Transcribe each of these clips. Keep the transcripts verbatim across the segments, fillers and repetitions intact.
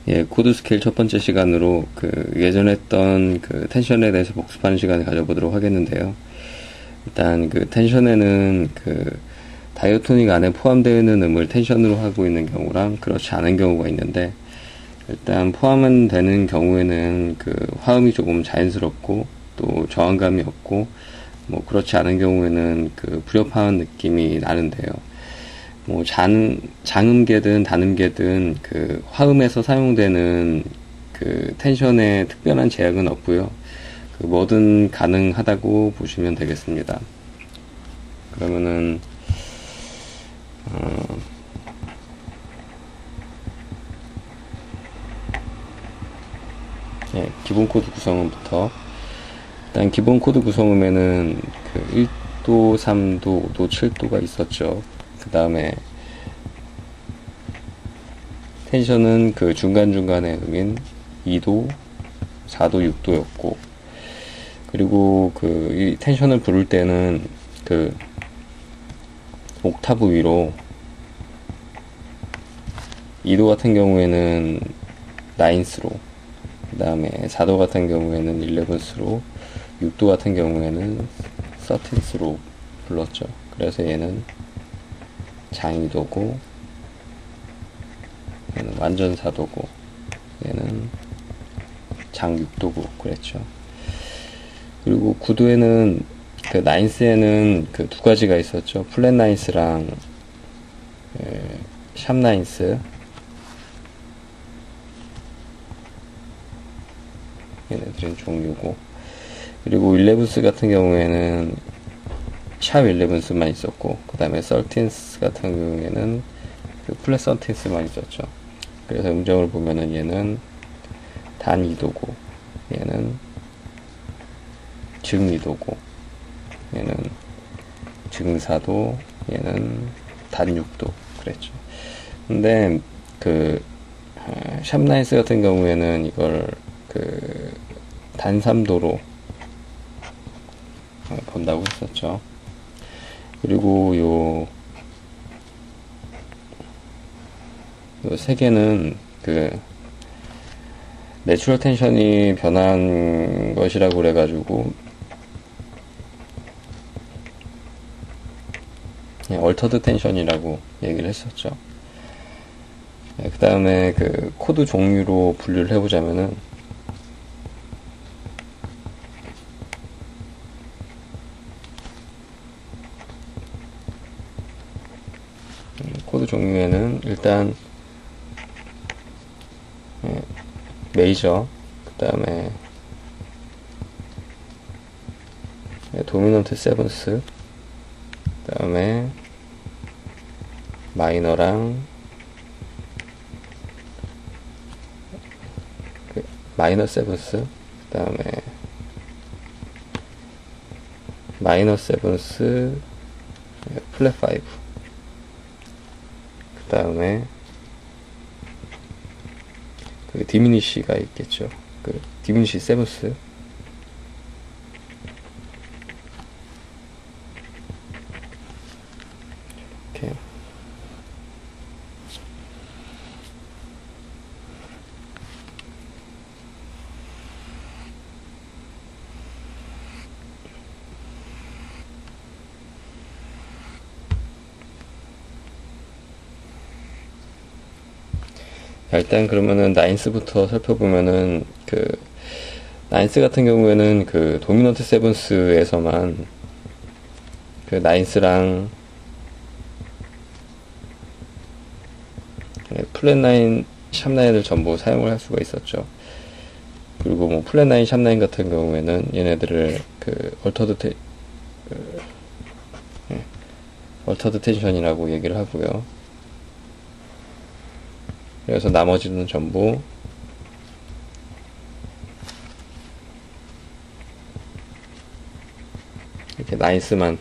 예, 코드 스케일 첫 번째 시간으로 그 예전에 했던 그 텐션에 대해서 복습하는 시간을 가져보도록 하겠는데요. 일단 그 텐션에는 그 다이어토닉 안에 포함되어 있는 음을 텐션으로 하고 있는 경우랑 그렇지 않은 경우가 있는데, 일단 포함은 되는 경우에는 그 화음이 조금 자연스럽고 또 저항감이 없고, 뭐 그렇지 않은 경우에는 그 불협화한 느낌이 나는데요. 뭐 장, 장음계든 단음계든 그 화음에서 사용되는 그 텐션에 특별한 제약은 없고요. 그 뭐든 가능하다고 보시면 되겠습니다. 그러면은 어, 예, 기본 코드 구성음부터, 일단 기본 코드 구성음에는 그 일 도, 삼 도, 오 도, 칠 도가 있었죠. 그 다음에 텐션은 그 중간중간의 음인 이 도, 사 도, 육 도였고, 그리고 그 이 텐션을 부를 때는 그 옥타브 위로 이 도 같은 경우에는 나인스로, 그 다음에 사 도 같은 경우에는 일레븐스로, 육 도 같은 경우에는 서틴스로 불렀죠. 그래서 얘는 장이도고, 얘는 완전 사 도고, 얘는 장 육 도고 그랬죠. 그리고 구 도에는 그 나인스에는 그 두 가지가 있었죠. 플랫 나인스랑 샵 나인스. 얘네들은 종류고, 그리고 일레븐스 같은 경우에는 샵 일레븐스만 있었고, 그 다음에 서틴스 같은 경우에는 그 플랫 서틴스만 있었죠. 그래서 음정을 보면은 얘는 단 이 도고, 얘는 증 이 도고, 얘는 증 사 도, 얘는 단 육 도 그랬죠. 근데 그 샵 나인스 같은 경우에는 이걸 그 단 삼 도로 본다고 했었죠. 그리고 요 요 세 개는 그 내추럴 텐션이 변한 것이라고 그래가지고 얼터드 텐션이라고 얘기를 했었죠. 네, 그 다음에 그 코드 종류로 분류를 해보자면은 코드 종류에는 일단 네, 메이저, 그 다음에 네, 도미넌트 세븐스, 그 다음에 마이너랑 그 마이너 세븐스, 그 다음에 마이너 세븐스, 플랫 파이브, 그 다음에 그 디미니시가 있겠죠. 그 디미니시 세븐스, 이렇게. 자, 일단 그러면은 나인스부터 살펴보면은 그 나인스 같은 경우에는 그 도미넌트 세븐스에서만 그 나인스랑 플랫 나인, 샵 나인을 전부 사용을 할 수가 있었죠. 그리고 뭐 플랫 나인, 샵 나인 같은 경우에는 얘네들을 그 얼터드 테, 그, 예, 얼터드 텐션이라고 얘기를 하고요. 그래서 나머지는 전부 이렇게 나이스만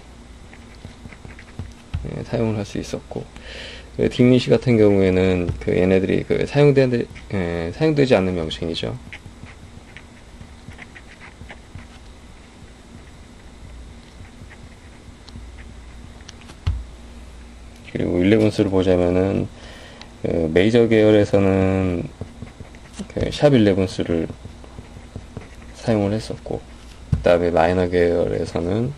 예, 사용을 할 수 있었고, 그 딩니시 같은 경우에는 그 얘네들이 그 사용되, 예, 사용되지 않는 명칭이죠. 그리고 일레븐스를 보자면은 그 메이저 계열에서는 그 샵 일레븐스를 사용을 했었고, 그 다음에 마이너 계열에서는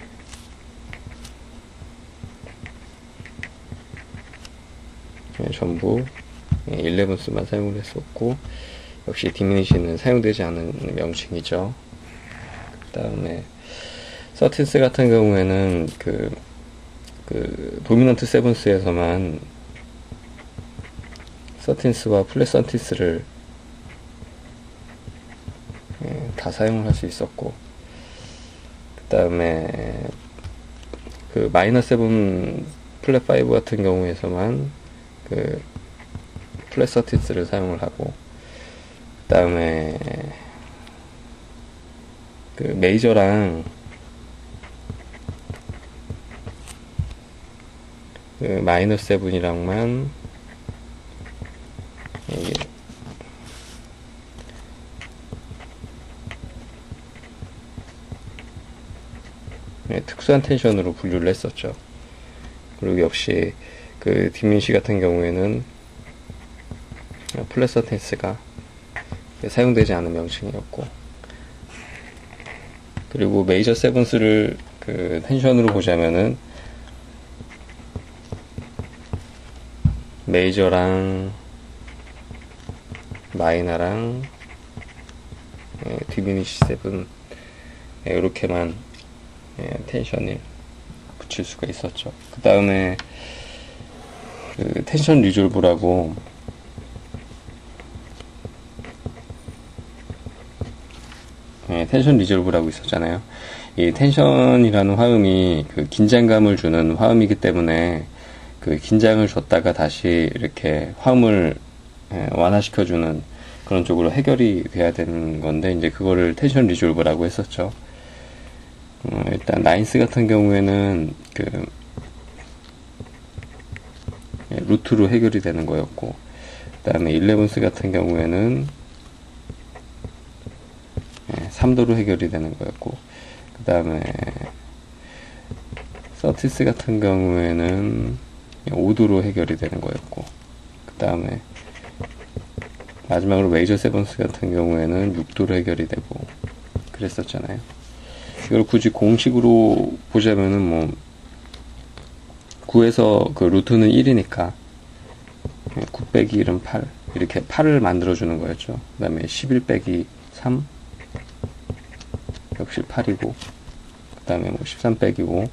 전부 일레븐스만 사용을 했었고, 역시 디미니시는 사용되지 않은 명칭이죠. 그 다음에 서틴스 같은 경우에는 그, 그 도미넌트 세븐스에서만 서틴스와 플랫 서틴스를 예, 다 사용을 할 수 있었고, 그 다음에 그 마이너 세븐 플랫 파이브 같은 경우에서만 그 플랫 서틴스를 사용을 하고, 그 다음에 그 메이저랑 그 마이너 세븐이랑만 이게 네, 특수한 텐션으로 분류를 했었죠. 그리고 역시 그 디민시 같은 경우에는 플랫 서틴스가 사용되지 않은 명칭이었고, 그리고 메이저 세븐스를 그 텐션으로 보자면은 메이저랑 마이너랑 예, 디미니시 세븐 예, 이렇게만 예, 텐션을 붙일 수가 있었죠. 그 다음에 그 텐션 리졸브라고 예, 텐션 리졸브라고 있었잖아요. 이 텐션이라는 화음이 그 긴장감을 주는 화음이기 때문에 그 긴장을 줬다가 다시 이렇게 화음을 예, 완화시켜주는 그런 쪽으로 해결이 돼야 되는 건데, 이제 그거를 텐션 리졸브라고 했었죠. 어, 일단 나인스 같은 경우에는 그 예, 루트로 해결이 되는 거였고, 그 다음에 일레븐스 같은 경우에는 예, 삼 도로 해결이 되는 거였고, 그 다음에 서티스 같은 경우에는 오 도로 해결이 되는 거였고, 그 다음에 마지막으로 메이저 세븐스 같은 경우에는 육 도로 해결이 되고 그랬었잖아요. 이걸 굳이 공식으로 보자면은 뭐 구에서 그 루트는 일이니까 구 빼기 일은 팔, 이렇게 팔을 만들어주는 거였죠. 그 다음에 십일 빼기 삼 역시 팔이고, 그 다음에 뭐 십삼 빼기 오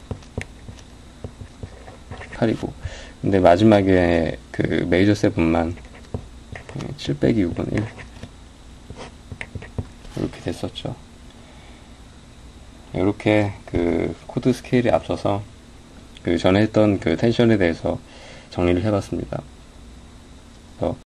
팔이고, 근데 마지막에 그 메이저 세븐만 칠 빼기 육은 일 이렇게 됐었죠. 이렇게 그 코드 스케일에 앞서서 그 전에 했던 그 텐션에 대해서 정리를 해봤습니다.